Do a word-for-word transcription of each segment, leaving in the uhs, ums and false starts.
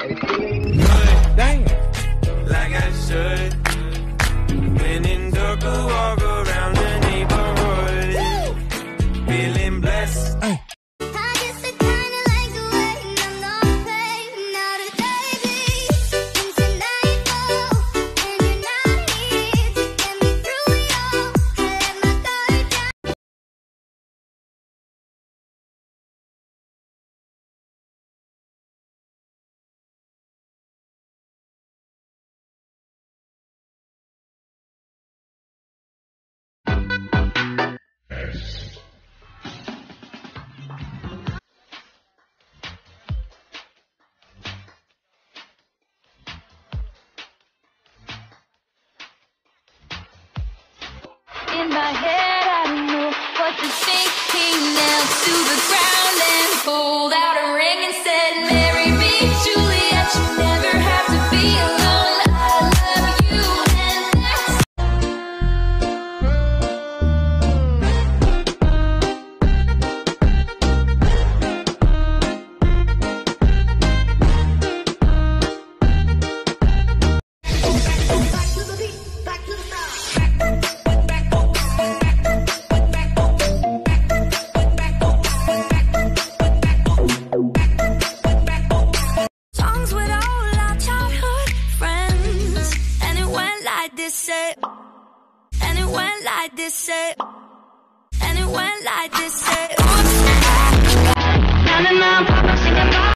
Damn. Like I should. When in dark, I walk around the neighborhood. Feeling blessed. Hey. In my head, I don't know what to think. He knelt to the ground and pulled out a ring and said, "Marry me, Juliet. You never have to be alone. I love you, and that's." Back to the beat, back to the start. Say, and it went like this, say, and it went like this, say, oops. Na na na, papa singing about.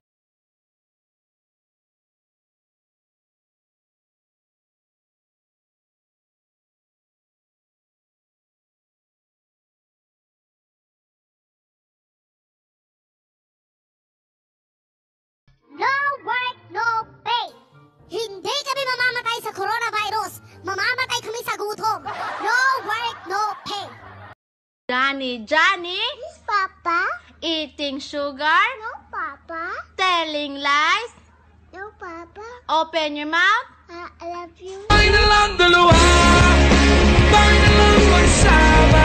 No work, no pay. Hindi kami mamamatay sa coronavirus. Mamamatay kami sa gutom. No work, no pay. Johnny, Johnny? Yes, Papa? Eating sugar? No, Papa. Telling lies? No, Papa. Open your mouth? I love you. Baila lang dalawa, baila lang mag-sama.